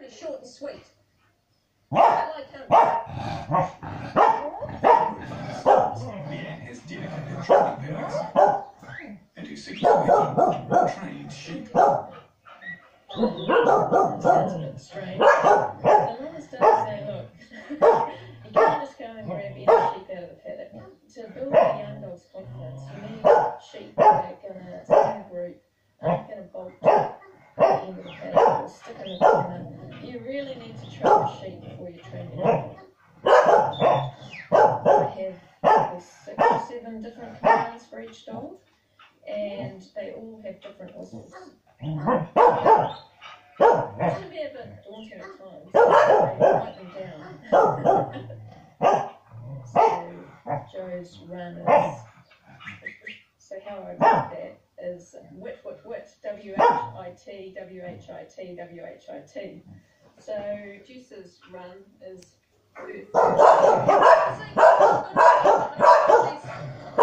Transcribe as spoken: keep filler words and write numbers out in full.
It's short and sweet. I like how Leanne has dedicated training parents and who seeks to make trained sheep. Sounds a bit strange. The mum is starting to say, look, you can't just go and grab any sheep out of the paddock. To build a young dog's confidence, you need sheep that are going to stay in a group, aren't going to bolt at the end of the paddock or stick in the corner. You really need to train a sheep before you train your dog. I have six or seven different commands for each dog, and they all have different whistles. It can be a bit daunting at times, so I write them down. So Joe's run is, so how I write that is wit, wit, wit, W H I T, W H I T, W H I T. So Juice's run is